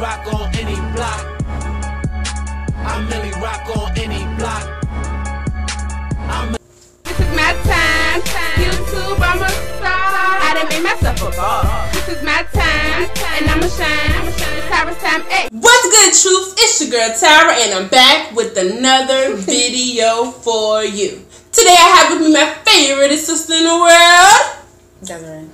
rock on any block. I Millie rock on any block. This is my time. YouTube, I'm a star. I done made myself a boss. This is my time, and I'ma shine. It's Tyra's time. Hey. What's good, troops? It's your girl Tyra, and I'm back with another video for you. Today I have with me my favorite sister in the world, Desiree.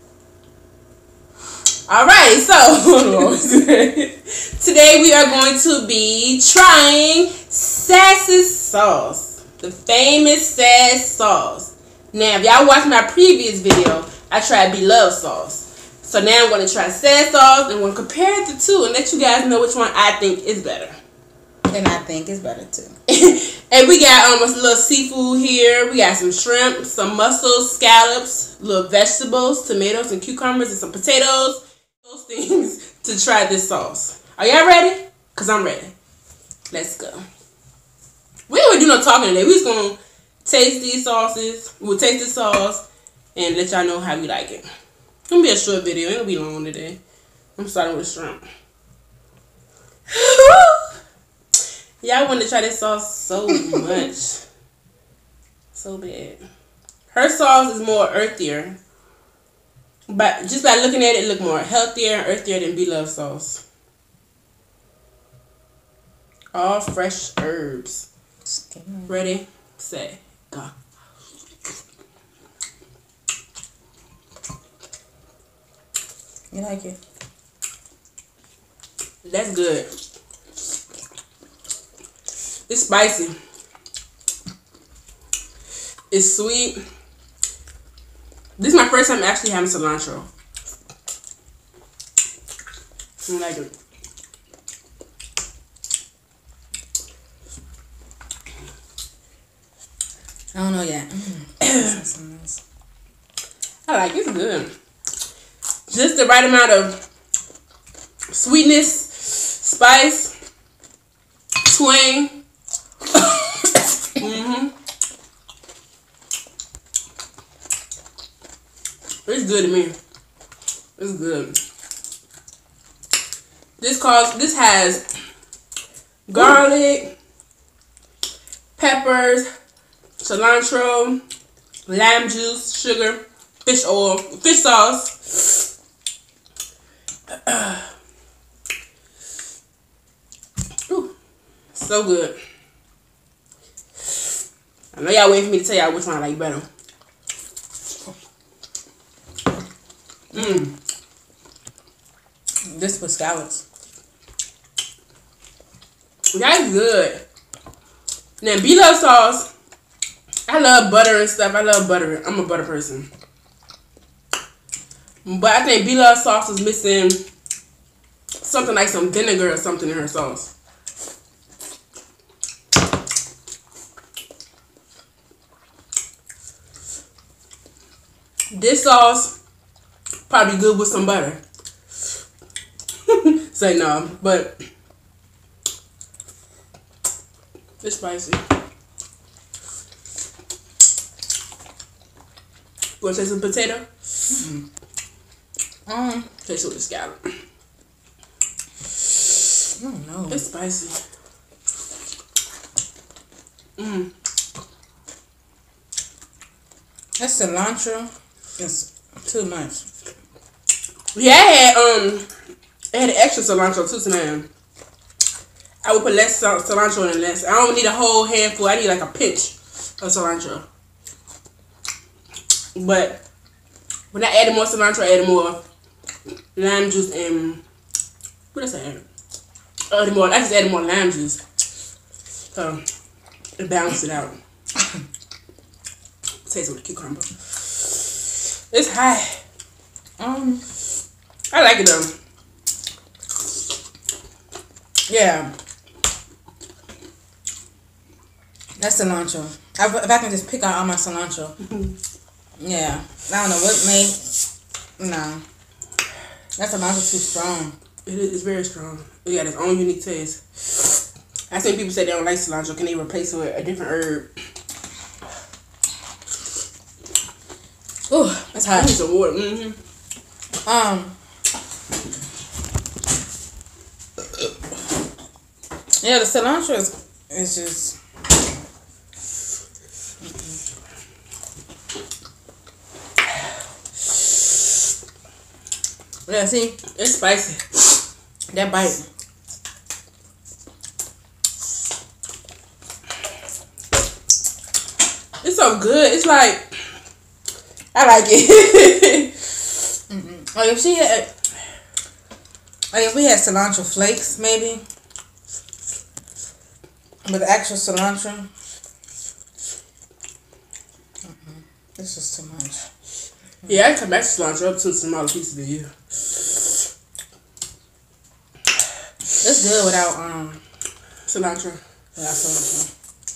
Alright, so today we are going to be trying Sassy Sauce, the famous Sass sauce. Now, if y'all watched my previous video, I tried Beloved sauce. So now I'm going to try Sass sauce, and I'm going to compare the two and let you guys know which one I think is better. And I think it's better too. And we got a little seafood here. We got some shrimp, some mussels, scallops, little vegetables, tomatoes and cucumbers, and some potatoes. Those things to try this sauce. Are y'all ready? Because I'm ready. Let's go. We ain't gonna do no talking today. We just gonna taste these sauces. We'll taste the sauce and let y'all know how we like it. It's gonna be a short video. It ain't gonna be long today. I'm starting with shrimp. Y'all want to try this sauce so much. So bad. Her sauce is more earthier. But just by looking at it, it look more healthier and earthier than Beloved sauce. All fresh herbs. Ready, set, go. You like it? That's good. It's spicy. It's sweet. This is my first time actually having cilantro. I like it. I don't know yet. I like it. It's good. Just the right amount of sweetness, spice, twang. It's good to me. It's good. This has garlic, peppers, cilantro, lime juice, sugar, fish oil, fish sauce. Ooh, so good. I know y'all waiting for me to tell y'all which one I like better. This with scallops. That's good. Now, Beloved sauce, I love butter and stuff. I love butter. I'm a butter person. But I think Beloved sauce is missing something like some vinegar or something in her sauce. This sauce probably good with some butter. Say no, but it's spicy. You want to taste some potato? Taste it with the scallop. I don't know. It's spicy. That cilantro is too much. Yeah, it had extra cilantro too tonight. I would put less cilantro in less. I don't need a whole handful. I need like a pinch of cilantro. But when I added more cilantro, I added more lime juice and what else I added? I just added more lime juice. So it balanced it out. Taste with the cucumber. It's high. I like it though. Yeah. That's cilantro. If I can just pick out all my cilantro. Yeah. I don't know what made. No. That cilantro too strong. It is. It's very strong. It got its own unique taste. I seen people say they don't like cilantro. Can they replace it with a different herb? Ooh, that's hot. I need some water. Yeah, the cilantro is just. Yeah, see, It's spicy. that bite. It's so good. It's like I like it. Like if she had, like if we had cilantro flakes, maybe. But the actual cilantro, it's just too much. Yeah, I come back to cilantro up to smaller pieces than you. It's good without Cilantro. cilantro.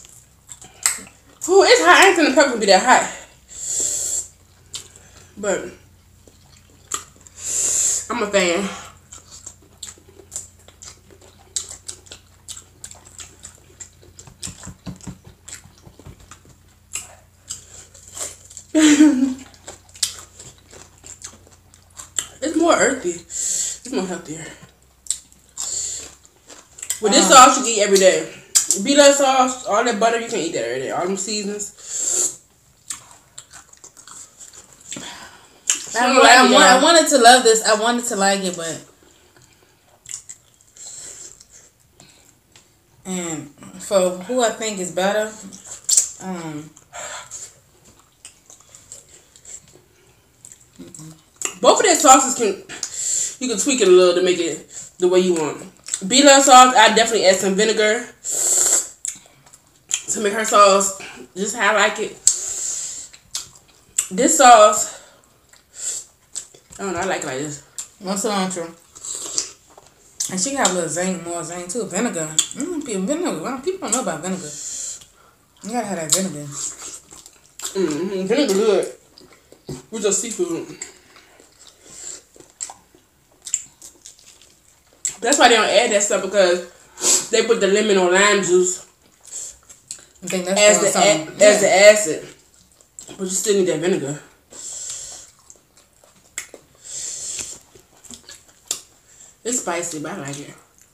Ooh, it's hot. I ain't think the pepper would be that hot. But I'm a fan. It's more earthy. It's more healthier. With this sauce, you can eat every day. Be-love sauce, all that butter, you can eat that every day. All them seasons. I wanted to love this. I wanted to like it, but and for who I think is better, both of their sauces you can tweak it a little to make it the way you want. Be-love sauce, I definitely add some vinegar to make her sauce just how I like it. This sauce, I don't know, I like it like this. more cilantro, and she got a little more zing too. Vinegar, vinegar. People don't know about vinegar. You gotta have that vinegar. Vinegar good with your seafood. That's why they don't add that stuff, because they put the lemon or lime juice I think that's as the acid. But you still need that vinegar. It's spicy, but I like it.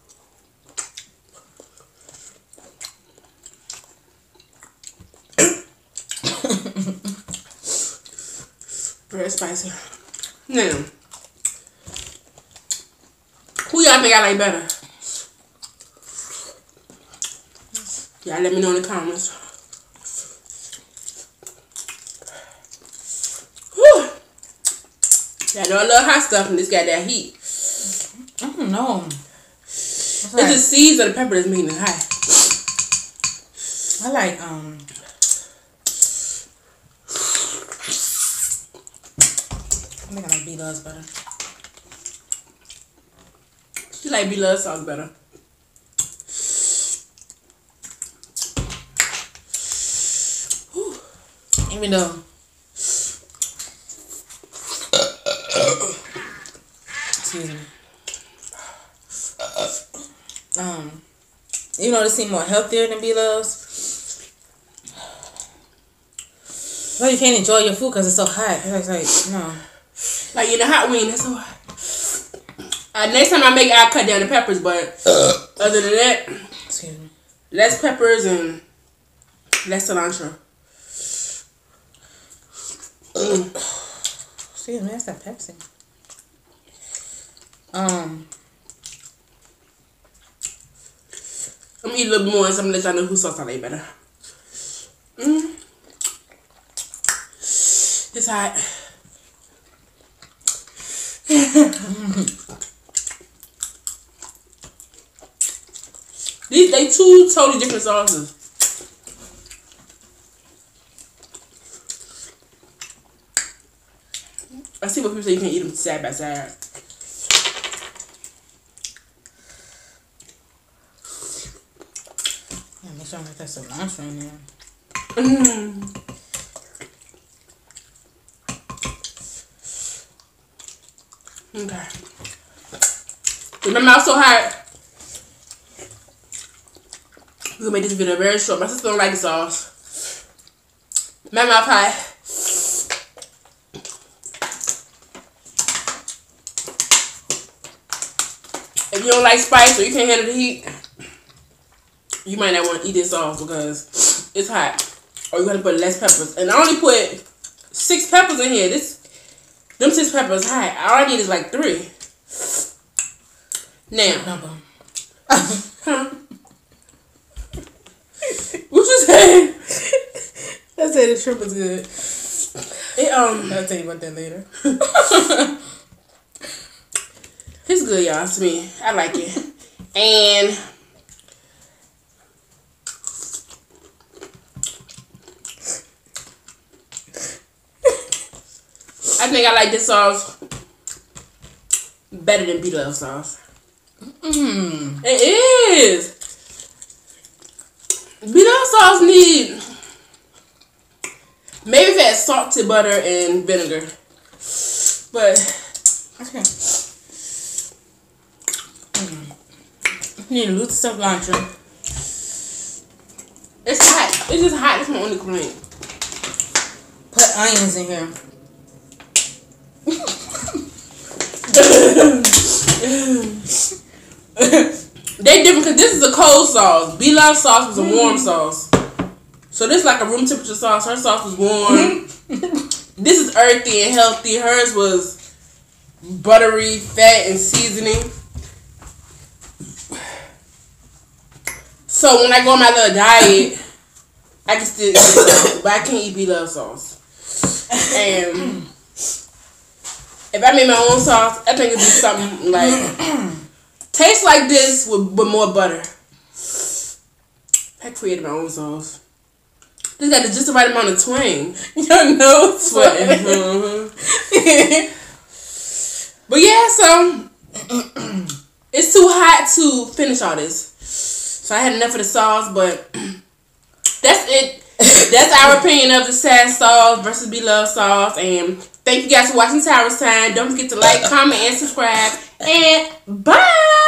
Very spicy. Now, who y'all think I like better? Y'all let me know in the comments. Whew. Y'all know I love hot stuff, and this got that heat. I don't know. It's the seeds of the pepper that's making it hot. I like I think I like B-Love's better. She like Be-Love sauce better. Even though excuse me. Even though they seem more healthier than B-Love's, well, you can't enjoy your food because it's so hot. It's like no. Like in the hot wing, that's so hot. Next time I make it, I'll cut down the peppers, but other than that, Excuse me. less peppers and less cilantro. Excuse me, that's that Pepsi. I'm gonna eat a little bit more, and so I'm gonna let y'all know whose sauce I like better. It's hot. They two totally different sauces. I see what people say you can eat them side by side. Make sure I get that cilantro in there. Okay. Remember, I was so hot. We're gonna make this video very short. My sister don't like the sauce. My mouth hot. If you don't like spice or you can't handle the heat, you might not want to eat this sauce because it's hot. Or you gotta put less peppers. And I only put 6 peppers in here. Them 6 peppers hot. All I need is like 3. Now. Huh? What you say? I said the shrimp is good. I'll tell you about that later. It's good, y'all, to me. I like it. And I think I like this sauce better than B-Love sauce. It is. B-Love sauce need maybe if it had salted butter and vinegar. But okay. You need to lose stuff luncheon. It's hot. It's just hot. That's my only complaint. Put onions in here. They different because this is a cold sauce. B-Love sauce was a warm sauce. So this is like a room temperature sauce. Her sauce was warm. This is earthy and healthy. Hers was buttery, fat, and seasoning. So when I go on my little diet, I can still eat sauce, but I can't eat B-Love sauce. And if I made my own sauce, I think it'd be something like tastes like this with more butter. I created my own sauce. This got just the right amount of twang. Your nose sweating. But yeah, so it's too hot to finish all this. So I had enough of the sauce, but that's it. That's our opinion of the Sass sauce versus B-Love sauce. And thank you guys for watching Towers Time. Don't forget to like, comment, and subscribe. And bye!